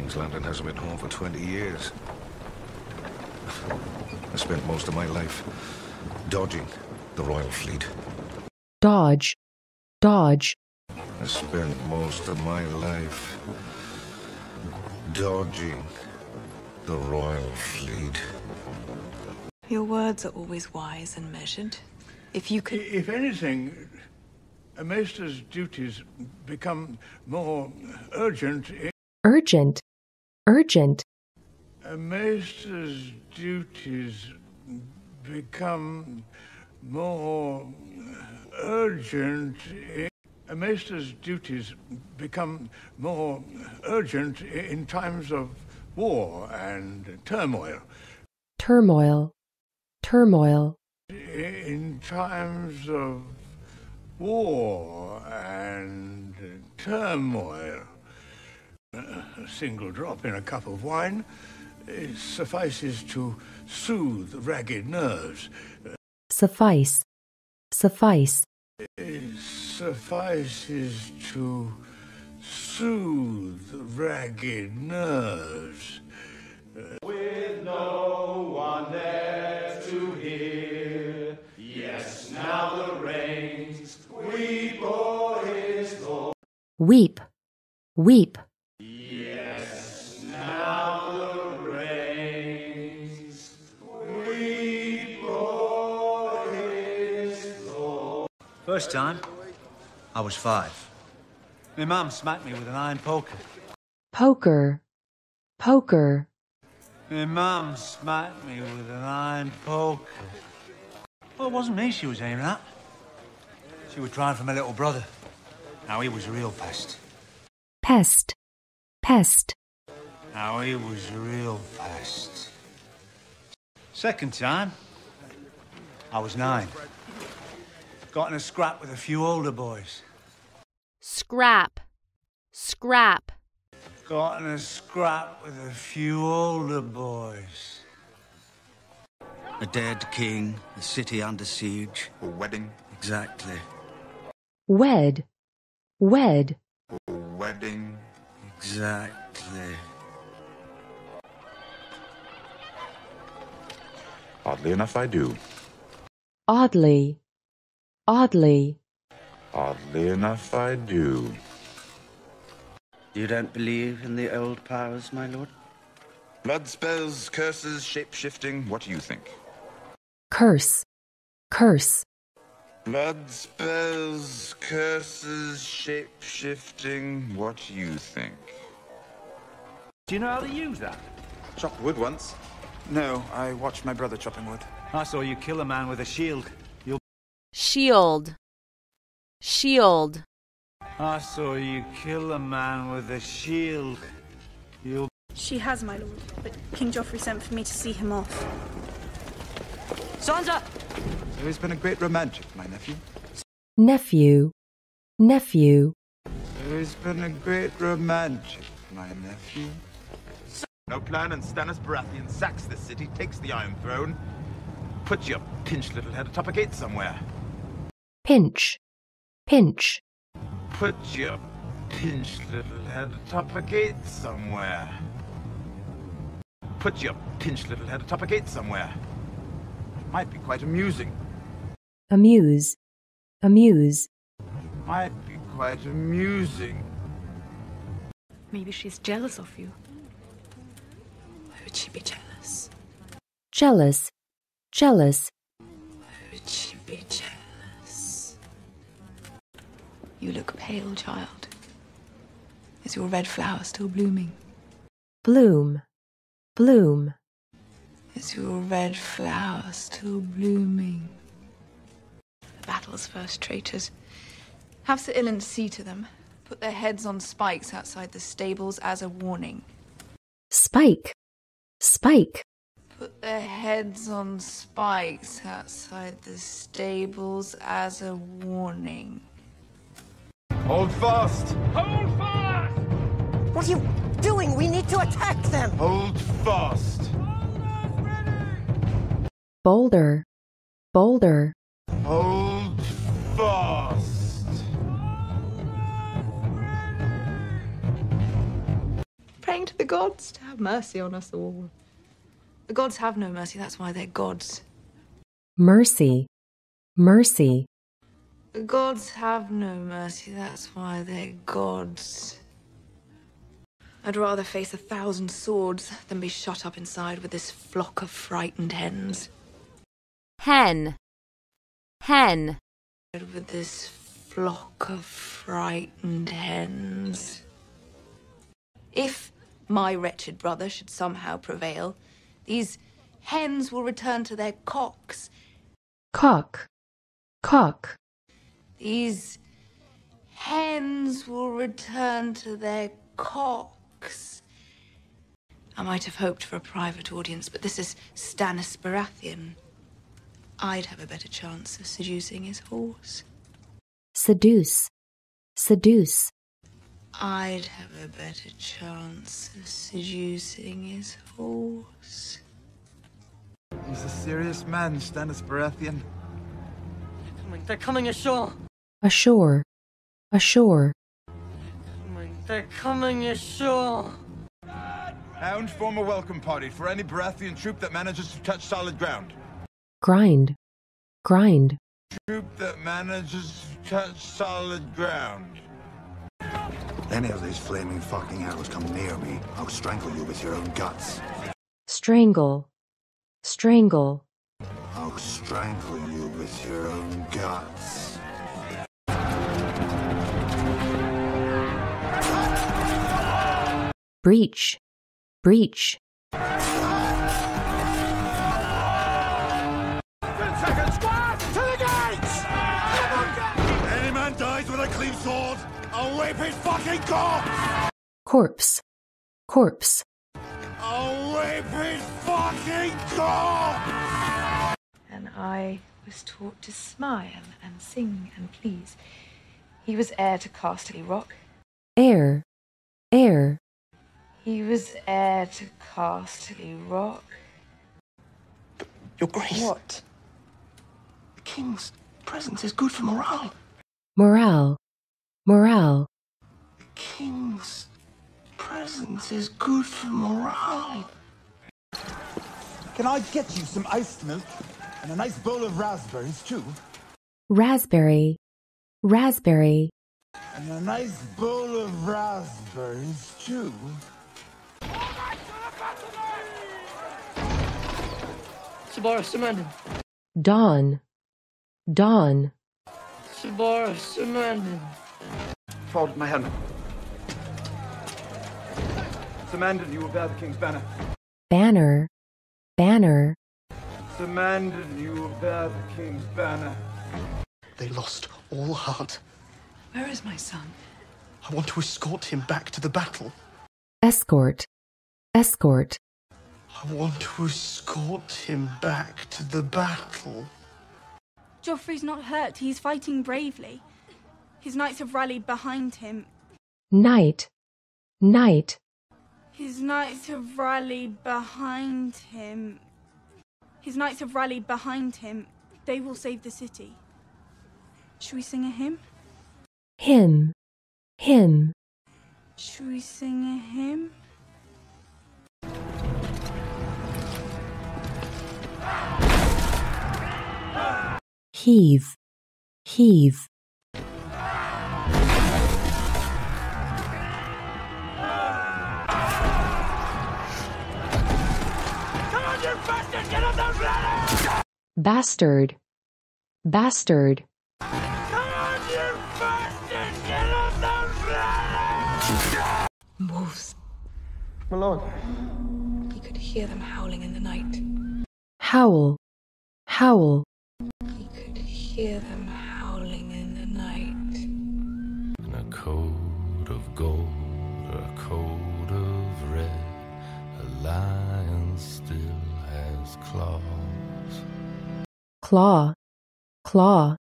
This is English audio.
King's Landing hasn't been home for 20 years. I spent most of my life dodging the royal fleet. Dodge, dodge. I spent most of my life dodging the royal fleet. Your words are always wise and measured. If you could... If anything, a maester's duties become more urgent... Urgent, urgent. A maester's duties become more urgent... A maester's duties become more urgent in times of war and turmoil. Turmoil, turmoil. In times of war and turmoil. A single drop in a cup of wine suffices to soothe ragged nerves. Suffice, suffice. It suffices to soothe ragged nerves. With no one there to hear, yes, now the rains weep o'er his Lord. Weep, weep. Yes, now the rains weep o'er his Lord. First time, I was 5. My mum smacked me with an iron poker. Poker, poker. My mum smacked me with an iron poker. Well, it wasn't me she was aiming at. She was trying for my little brother. Now he was a real pest. Pest, pest. Now he was a real pest. Second time, I was 9. Got in a scrap with a few older boys. Scrap, scrap. Got in a scrap with a few older boys. A dead king, a city under siege. A wedding. Exactly. Wed, wed. A wedding. Exactly. Oddly enough, I do. Oddly, oddly. Oddly enough, I do. You don't believe in the old powers, my lord? Blood spells, curses, shape-shifting. What do you think? Curse, curse. Blood spells, curses, shape-shifting. What do you think? Do you know how to use that? Chopped wood once. No, I watched my brother chopping wood. I saw you kill a man with a shield. Shield, shield. I saw you kill a man with a shield. She has, my lord, but King Joffrey sent for me to see him off. Sansa! There has been a great romantic, my nephew. Nephew, nephew. There has been a great romantic, my nephew. No plan, and Stannis Baratheon sacks the city, takes the Iron Throne. Put your pinched little head atop a gate somewhere. Pinch, pinch. Put your pinched little head atop a gate somewhere. Put your pinched little head atop a gate somewhere. Might be quite amusing. Amuse, amuse. Might be quite amusing. Maybe she's jealous of you. Why would she be jealous? Jealous, jealous. Why would she be jealous? You look pale, child. Is your red flower still blooming? Bloom, bloom. Is your red flower still blooming? The battle's first traitors. Have Sir Ilyn see to them. Put their heads on spikes outside the stables as a warning. Spike, spike. Put their heads on spikes outside the stables as a warning. Hold fast! Hold fast! What are you doing? We need to attack them! Hold fast! Boulder, boulder. Hold fast! Praying to the gods to have mercy on us all. The gods have no mercy, that's why they're gods. Mercy, mercy. The gods have no mercy, that's why they're gods. I'd rather face 1,000 swords than be shut up inside with this flock of frightened hens. Hen, hen. With this flock of frightened hens. If my wretched brother should somehow prevail, these hens will return to their cocks. Cock, cock. These hens will return to their cocks. I might have hoped for a private audience, but this is Stannis Baratheon. I'd have a better chance of seducing his horse. Seduce, seduce. I'd have a better chance of seducing his horse. He's a serious man, Stannis Baratheon. They're coming ashore. Ashore, ashore. They're coming ashore. Hound, form a welcome party for any Baratheon troop that manages to touch solid ground. Grind, grind. Troop that manages to touch solid ground. Any of these flaming fucking arrows come near me, I'll strangle you with your own guts. Strangle, strangle. I'll strangle you with your own guts. Breach, breach. 10 seconds, squad! To the gates! Any man dies with a clean sword, I'll rape his fucking corpse! Corpse, corpse. I'll rape his fucking corpse! And I was taught to smile and sing and please. He was heir to Casterly Rock. Air, air. He was heir to Casterly Rock. Your Grace. What? The King's presence is good for morale. Morale, morale. The King's presence is good for morale. Can I get you some iced milk and a nice bowl of raspberries too? Raspberry, raspberry. And a nice bowl of raspberries too. Sabara Samandin. Dawn, dawn. Sabara Samandin. Forward, my hand. Samandin, you will bear the King's banner. Banner, banner. Samandin, you will bear the King's banner. They lost all heart. Where is my son? I want to escort him back to the battle. Escort, escort. I want to escort him back to the battle. Joffrey's not hurt. He's fighting bravely. His knights have rallied behind him. Night, night. His knights have rallied behind him. His knights have rallied behind him. They will save the city. Should we sing a hymn? Hymn, hymn. Should we sing a hymn? Heave, heave. Come on, you bastards! Get up those ladders! Bastard, bastard. Come on, you bastards! Get up those ladders! Wolves. My lord. He could hear them howling in the night. Howl, howl. He could hear them howling in the night. In a coat of gold or a coat of red, a lion still has claws. Claw, claw.